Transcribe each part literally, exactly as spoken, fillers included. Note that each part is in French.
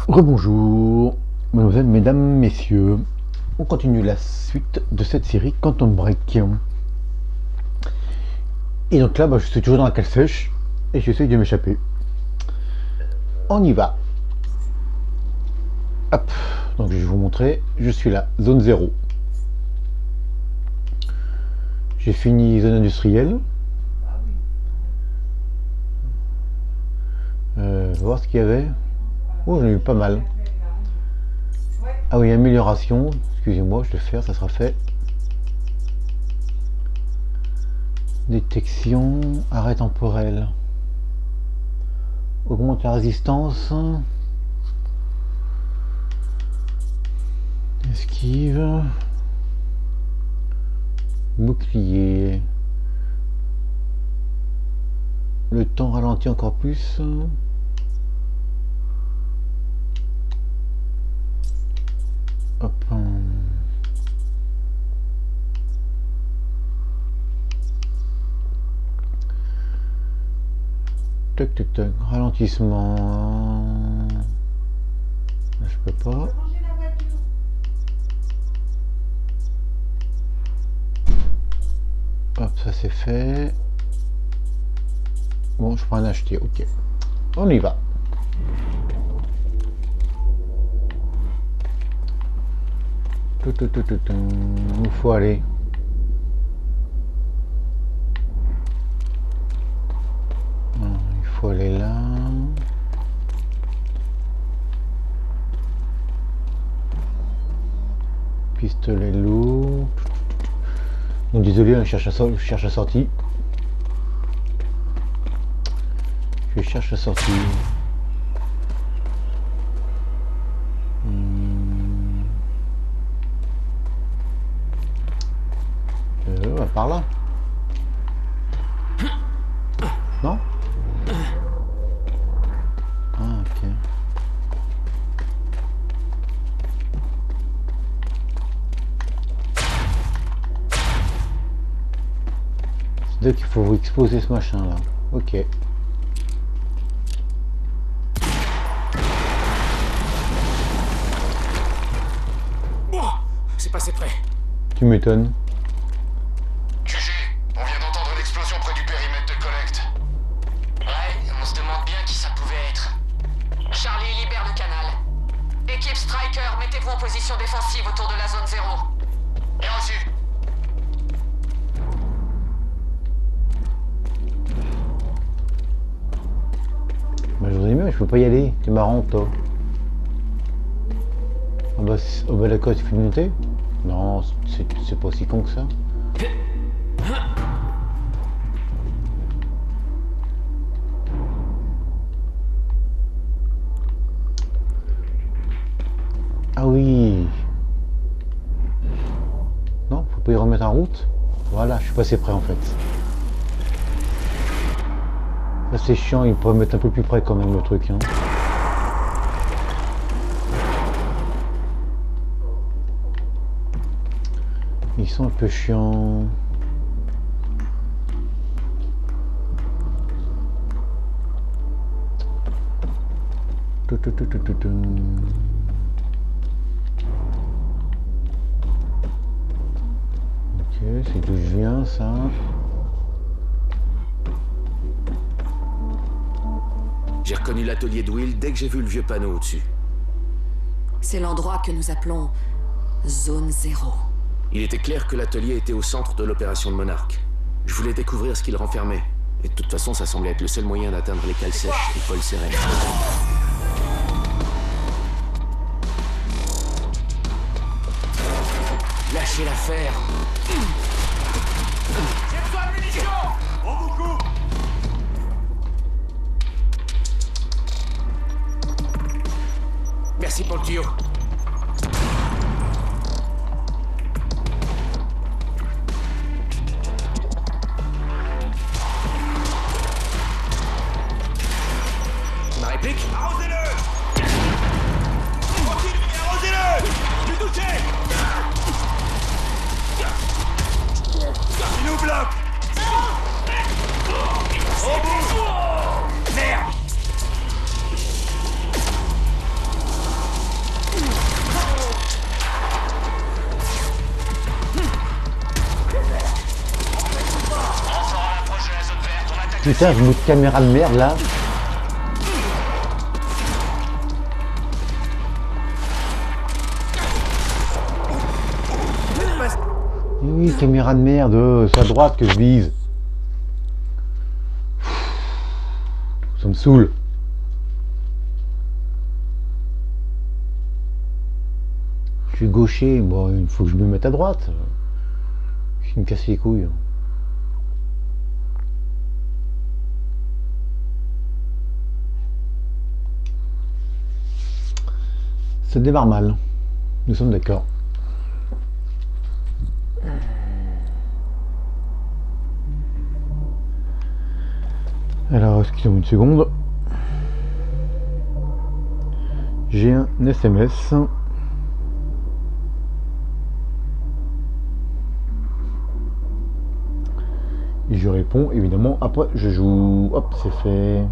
Rebonjour, mademoiselles, mesdames, messieurs. On continue la suite de cette série Quantum Break. Et donc là, bah, je suis toujours dans la cale sèche et j'essaye de m'échapper. On y va. Hop, donc je vais vous montrer. Je suis là, zone zéro. J'ai fini zone industrielle. Euh, voir ce qu'il y avait. Oh, j'en ai eu pas mal. Ah oui, amélioration. Excusez-moi, je vais le faire, ça sera fait. Détection, arrêt temporel. Augmente la résistance. Esquive. Bouclier. Le temps ralentit encore plus. Hop. Tac tac tac. Ralentissement. Je peux pas. Hop, ça c'est fait. Bon, je prends un acheter, ok. On y va. Tout, tout, tout, tout, tout. Il faut aller. Non, il faut aller là. Pistolet lourd. Donc désolé, je cherche à, so je cherche à sortir. Je cherche à sortir. Hmm. Euh, par là. Non? Ah, ok. C'est qu'il faut exposer ce machin là. Ok. C'est passé près. Tu m'étonnes. Q G, on vient d'entendre l'explosion près du périmètre de collecte. Ouais, on se demande bien qui ça pouvait être. Charlie, libère le canal. Équipe Striker, mettez-vous en position défensive autour de la zone zéro. Bien reçu. Bah, je voudrais mieux, mais je peux pas y aller. T'es marrant, toi. Ah bah, oh bah d'accord, tu fais de monter? Non, c'est pas aussi con que ça. Ah oui. Non, faut pas y remettre en route. Voilà, je suis passé près en fait. Ça c'est chiant, il pourrait mettre un peu plus près quand même le truc. Hein. Ils sont un peu chiants. Tout, tout, tout, tout, tout, tout. Ok, c'est d'où je viens ça. J'ai reconnu l'atelier de Will dès que j'ai vu le vieux panneau au-dessus. C'est l'endroit que nous appelons Zone Zéro. Il était clair que l'atelier était au centre de l'opération de Monarch. Je voulais découvrir ce qu'il renfermait. Et de toute façon, ça semblait être le seul moyen d'atteindre les cales sèches et Paul Seren. Lâchez l'affaire. J'ai besoin de munitions. On vous coupe. Merci pour le tuyau. Ma réplique? Arrosez-le. Tranquille, arrosez-le. Du touché. Il nous bloque. Au bout. Merde. Putain, ce bout de caméra de merde là. Et oui, caméra de merde, c'est à droite que je vise. Ça me saoule. Je suis gaucher, bon, il faut que je me mette à droite. Je me casse les couilles. Ça démarre mal. Nous sommes d'accord. Alors, excusez-moi une seconde. J'ai un S M S. Et je réponds évidemment après je joue. Hop, c'est fait.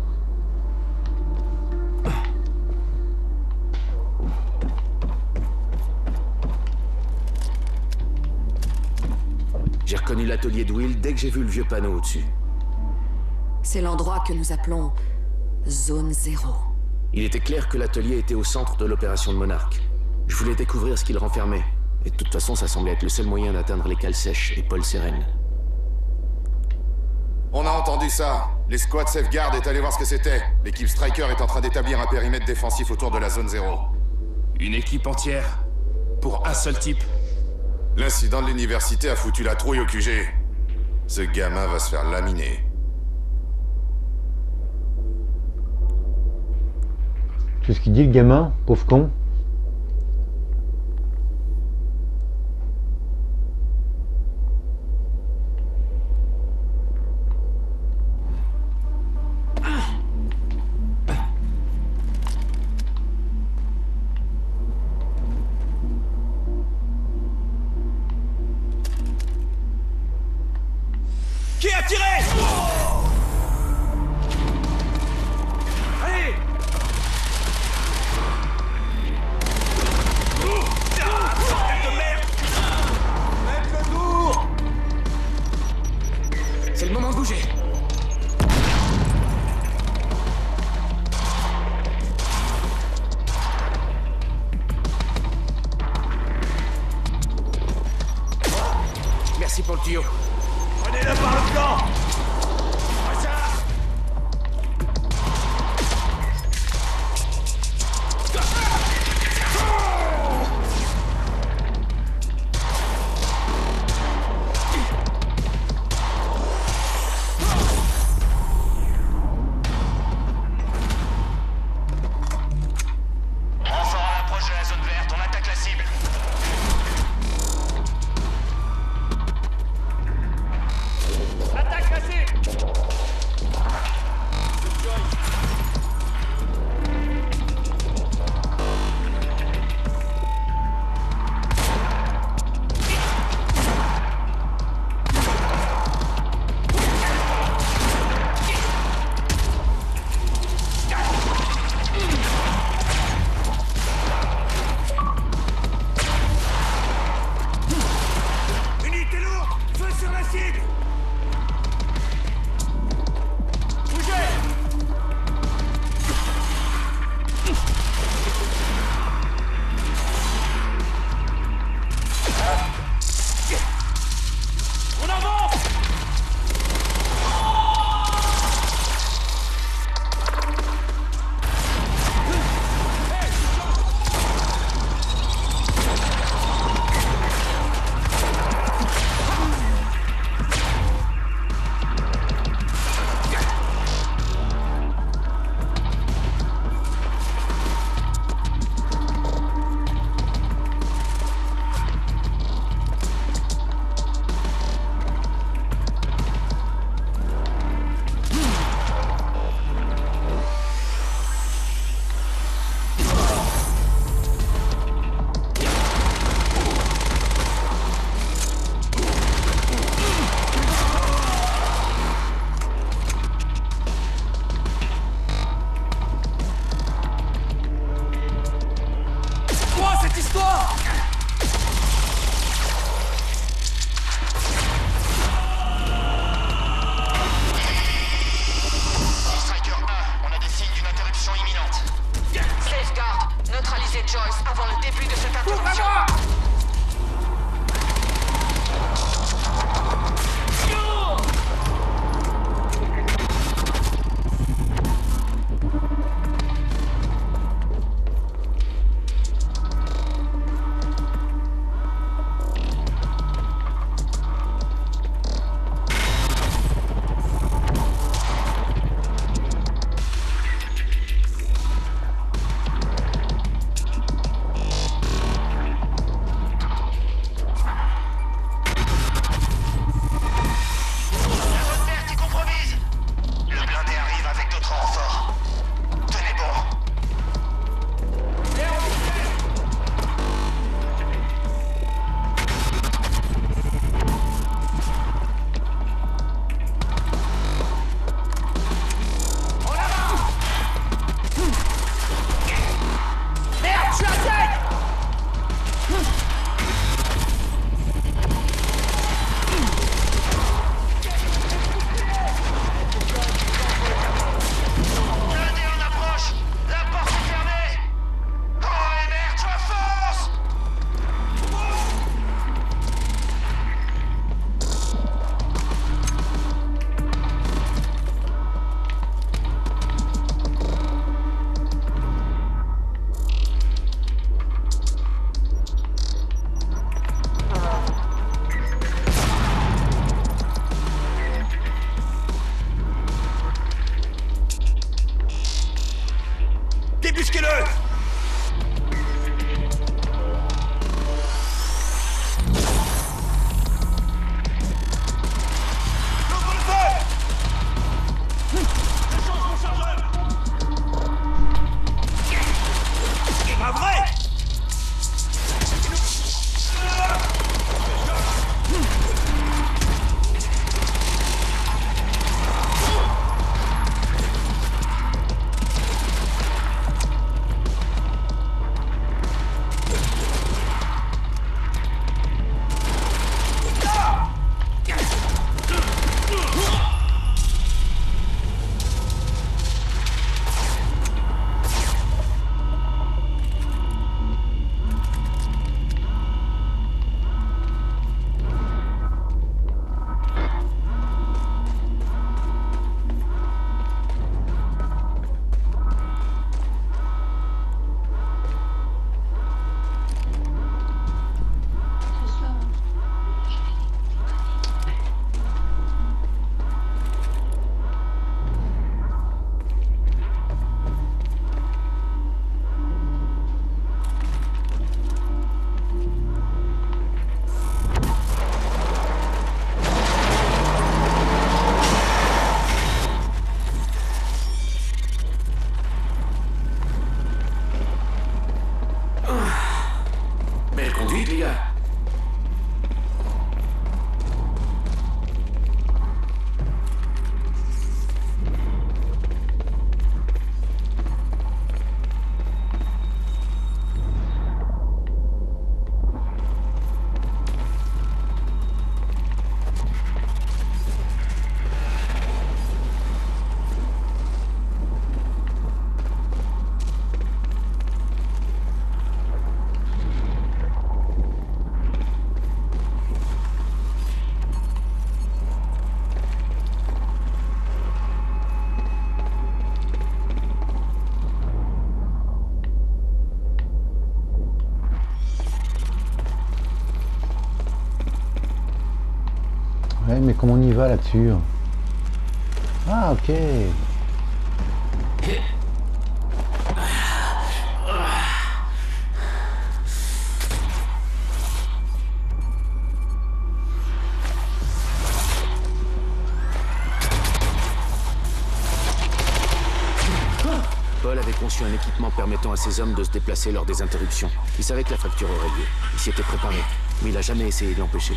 J'ai reconnu l'atelier de Will dès que j'ai vu le vieux panneau au-dessus. C'est l'endroit que nous appelons Zone Zéro. Il était clair que l'atelier était au centre de l'opération de Monarch. Je voulais découvrir ce qu'il renfermait. Et de toute façon, ça semblait être le seul moyen d'atteindre les cales sèches et Paul Seren. On a entendu ça. Les squads Safeguard est allé voir ce que c'était. L'équipe Striker est en train d'établir un périmètre défensif autour de la zone zéro. Une équipe entière pour un seul type. L'incident de l'université a foutu la trouille au Q G. Ce gamin va se faire laminer. Tu sais ce qu'il dit le gamin, pauvre con? Qui a tiré? Allez! Ah, bordel de merde! Faites le tour! C'est le moment de bouger. Merci pour le tuyau. Prenez-le par le flanc! Fais ça! Renfort à l'approche de la zone verte, on attaque la cible. Joyce avant le début de cette interruption. Débusquez-le! Ouais, mais comment on y va là-dessus? Ah, ok. Paul avait conçu un équipement permettant à ses hommes de se déplacer lors des interruptions. Il savait que la fracture aurait lieu. Il s'y était préparé, mais il n'a jamais essayé de l'empêcher.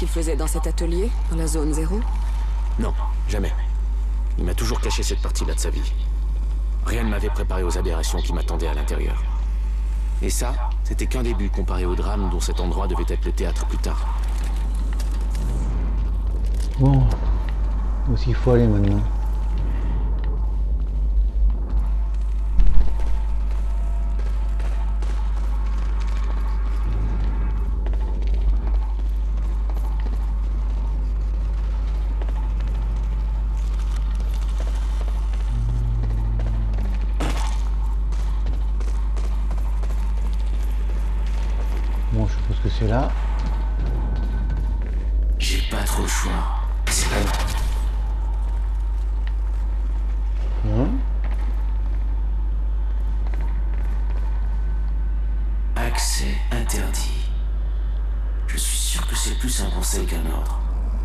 qu'il faisait dans cet atelier, dans la zone zéro? Non, jamais. Il m'a toujours caché cette partie-là de sa vie. Rien ne m'avait préparé aux aberrations qui m'attendaient à l'intérieur. Et ça, c'était qu'un début comparé au drame dont cet endroit devait être le théâtre plus tard. Bon, où est-ce qu'il faut aller maintenant? Bon, je suppose que c'est là. J'ai pas trop le choix. C'est pas... Hein? Accès interdit. Je suis sûr que c'est plus un conseil qu'un ordre.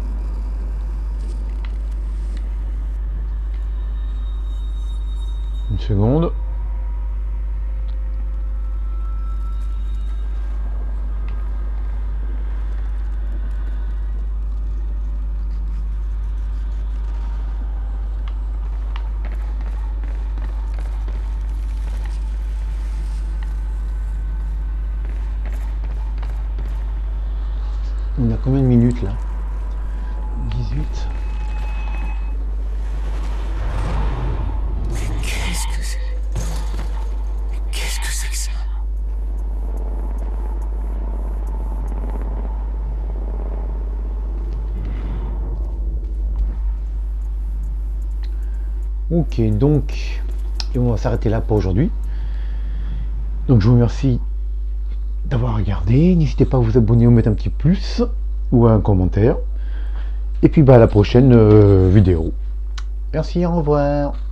Une seconde. On a combien de minutes là? dix-huit. Qu'est-ce que c'est? Qu'est-ce que c'est que ça? Ok, donc et on va s'arrêter là pour aujourd'hui. Donc je vous remercie d'avoir regardé. N'hésitez pas à vous abonner ou mettre un petit plus ou un commentaire. Et puis bah à la prochaine euh, vidéo. Merci, au revoir.